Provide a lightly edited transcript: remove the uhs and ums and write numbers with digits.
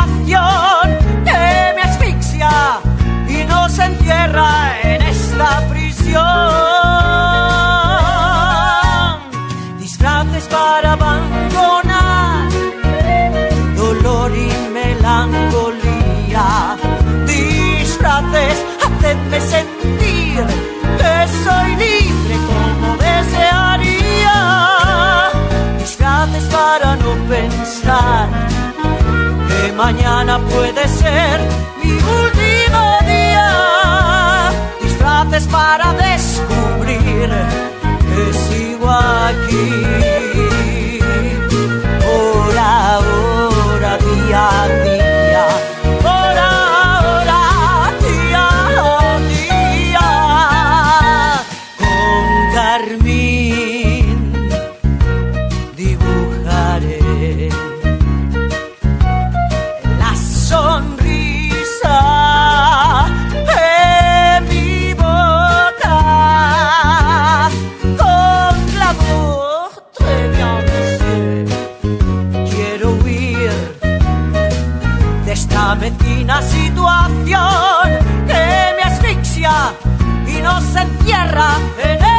situación que me asfixia y nos encierra en esta prisión. Disfraces para abandonar dolor y melancolía. Disfraces, hacedme sentir que soy libre como desearía. Disfraces para no pensar que mañana puede ser mi último día. Disfraces para descubrir que sigo aquí. Hora a hora, día a día. Hora a hora, día a día. Con carmín dibujaré la sonrisa en mi boca. Con glamour, très bien, monsieur. Quiero huir de esta mezquina situación que me asfixia y nos encierra en